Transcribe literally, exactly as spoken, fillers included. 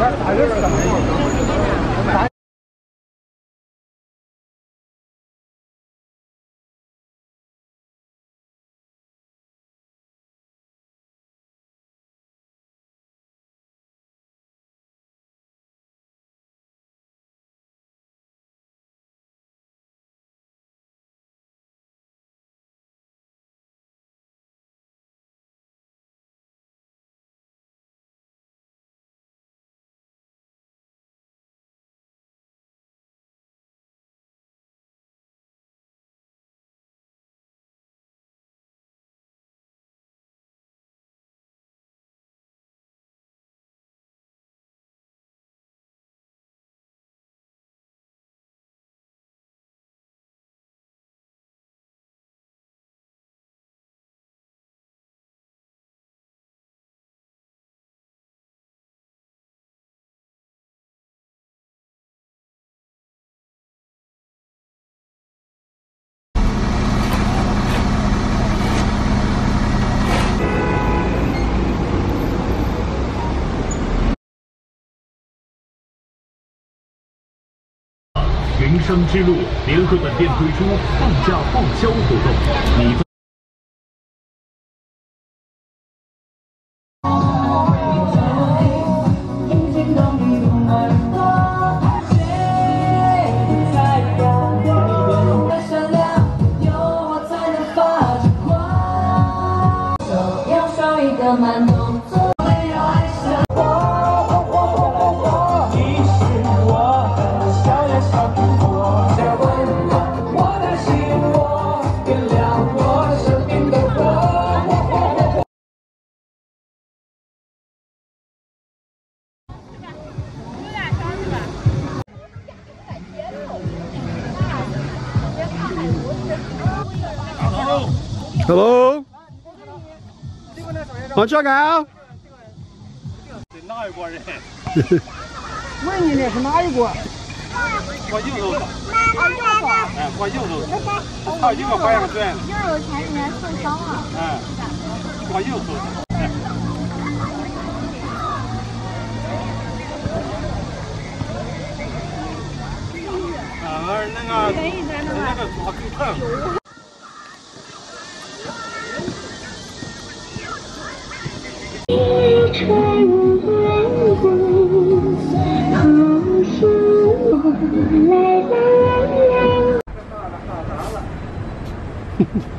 云商之路联合本店推出放假报销活动，你。 Hello， 我这个。 是哪一国人？ 问你的是哪一国？ 过右手走。哎，过右手走。还有一个方向转。 右手前里面受伤了。 哎，过右手走。哎。啊，那那个那个左更疼。 吹无人顾，何时我来来来。